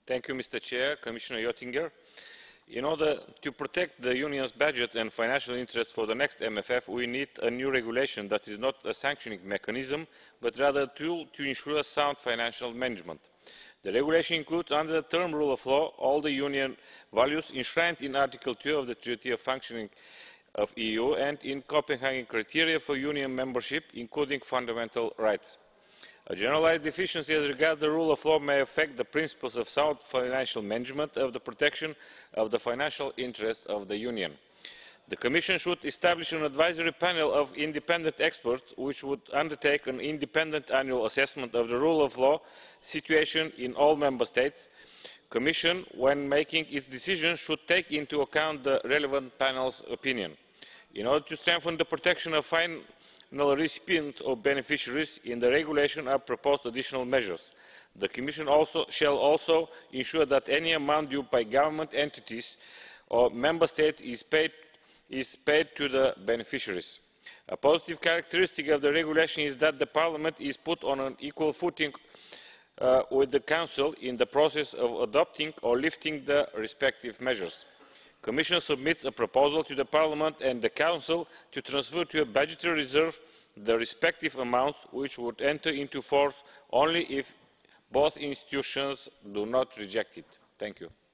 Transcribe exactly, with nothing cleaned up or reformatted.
Thank you, Mister Chair, Commissioner Oettinger. In order to protect the Union's budget and financial interests for the next M F F, we need a new regulation that is not a sanctioning mechanism, but rather a tool to ensure sound financial management. The regulation includes, under the term rule of law, all the Union values enshrined in Article two of the Treaty of Functioning of the E U and in Copenhagen criteria for Union membership, including fundamental rights. A generalised deficiency as regards the rule of law may affect the principles of sound financial management of the protection of the financial interests of the Union. The Commission should establish an advisory panel of independent experts which would undertake an independent annual assessment of the rule of law situation in all Member States. The Commission, when making its decisions, should take into account the relevant panel's opinion. In order to strengthen the protection of final recipients or beneficiaries, in the regulation are proposed additional measures. The Commission also, shall also ensure that any amount due by government entities or Member States is paid, is paid to the beneficiaries. A positive characteristic of the regulation is that the Parliament is put on an equal footing uh, with the Council in the process of adopting or lifting the respective measures. The Commission submits a proposal to the Parliament and the Council to transfer to a budgetary reserve the respective amounts, which would enter into force only if both institutions do not reject it. Thank you.